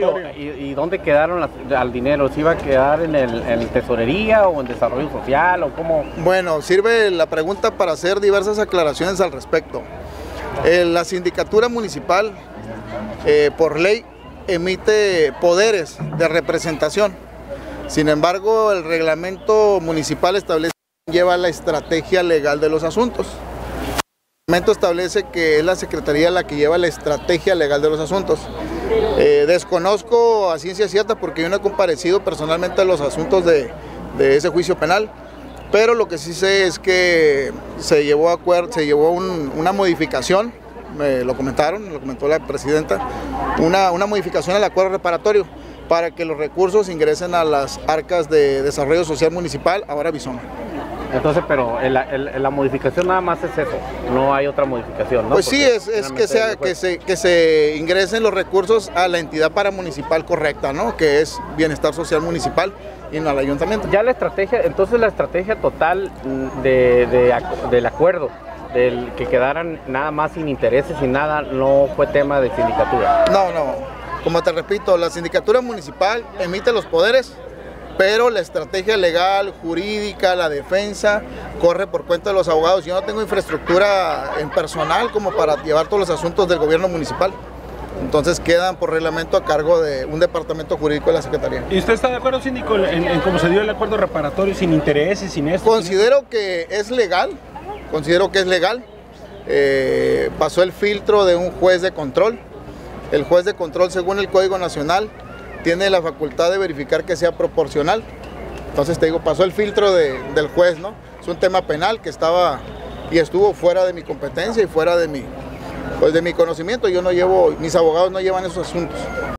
¿Y dónde quedaron al dinero? ¿Se iba a quedar en tesorería o en desarrollo social o cómo? Bueno, sirve la pregunta para hacer diversas aclaraciones al respecto. La sindicatura municipal, por ley, emite poderes de representación. Sin embargo, el reglamento municipal establece que lleva la estrategia legal de los asuntos. El reglamento establece que es la Secretaría la que lleva la estrategia legal de los asuntos. Desconozco a ciencia cierta porque yo no he comparecido personalmente a los asuntos de ese juicio penal, pero lo que sí sé es que se llevó una modificación, lo comentó la presidenta, una modificación al acuerdo reparatorio para que los recursos ingresen a las arcas de desarrollo social municipal, ahora Bisona. Entonces, pero la modificación nada más es eso, no hay otra modificación, ¿no? Pues sí, es que se ingresen los recursos a la entidad paramunicipal correcta, ¿no? Que es Bienestar Social Municipal y no al ayuntamiento. Ya la estrategia, entonces la estrategia total del acuerdo, del que quedaran nada más sin intereses y nada, no fue tema de sindicatura. No, como te repito, la sindicatura municipal emite los poderes, pero la estrategia legal, jurídica, la defensa, corre por cuenta de los abogados. Yo no tengo infraestructura en personal como para llevar todos los asuntos del gobierno municipal. Entonces quedan por reglamento a cargo de un departamento jurídico de la Secretaría. ¿Y usted está de acuerdo, síndico, en cómo se dio el acuerdo reparatorio, sin intereses, sin esto? Considero que es legal, pasó el filtro de un juez de control. El juez de control, según el Código Nacional, tiene la facultad de verificar que sea proporcional. Entonces te digo, pasó el filtro del juez, ¿no? Es un tema penal que estuvo fuera de mi competencia y fuera de mi conocimiento. Mis abogados no llevan esos asuntos.